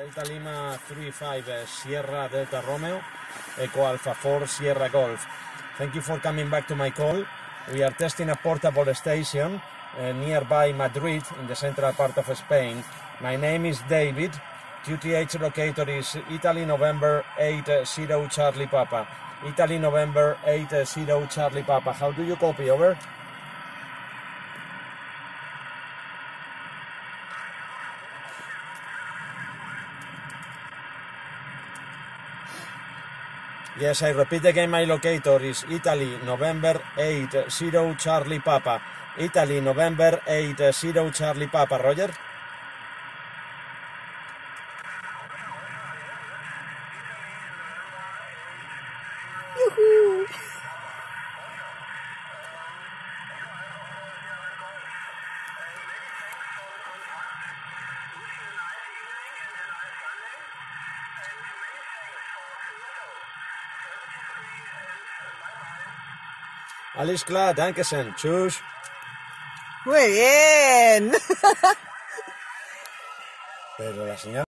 Delta Lima 35 Sierra Delta Romeo, Echo Alpha 4 Sierra Golf. Thank you for coming back to my call. We are testing a portable station nearby Madrid in the central part of Spain. My name is David. QTH locator is Italy November 80 Charlie Papa. Italy November 80 Charlie Papa. How do you copy? Over. Yes, I repeat again, my locator is Italy November 80 Charlie Papa. Italy November 80 Charlie Papa. Roger. Yoo-hoo. Alles klar, danke schön. Tschüss. Muy bien. Pero la señal...